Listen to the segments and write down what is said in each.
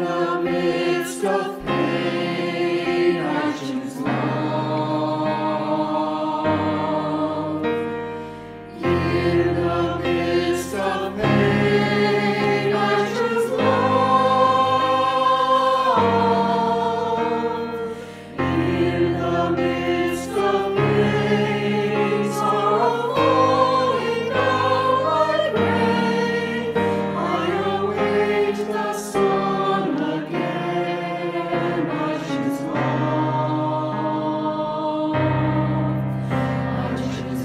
the midst of pain, I choose love. In the midst of pain, I choose love. In the midst of pain, sorrow falling down like rain, I await the sun again. I choose love. I choose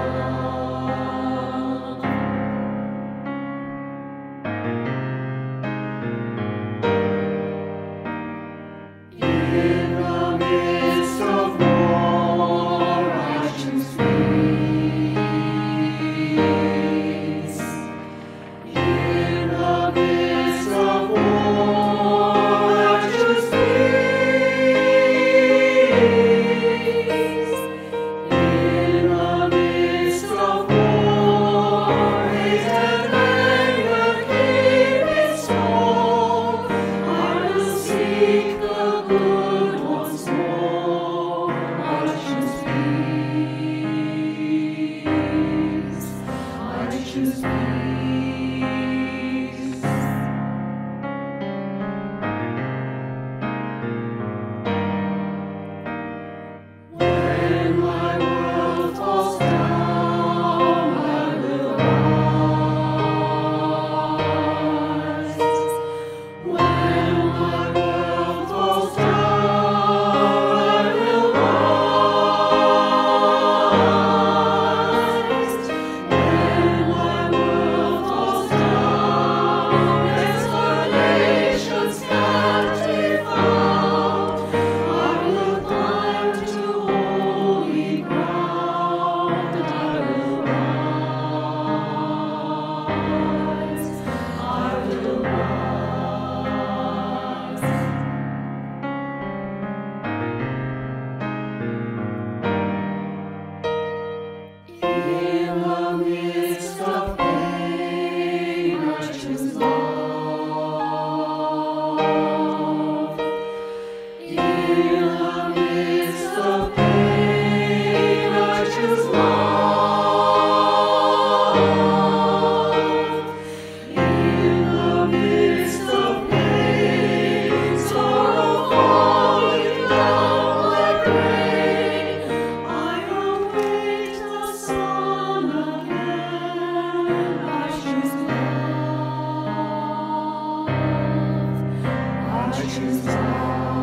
love. In the midst of war, I choose peace. In the midst of war, I choose peace. In the midst of war, hate and anger keep me strong. I will seek the good once more. I choose peace. I choose peace. When my world falls down, I will rise. When my world falls down, I will rise. When my world falls down, explanations can't be found. I will climb to holy ground. I will rise. I will rise. In the midst of pain, I choose love. In the midst of pain, I choose love. In the midst of pain, sorrow falling down like rain, I await the sun again. I choose love. I choose love.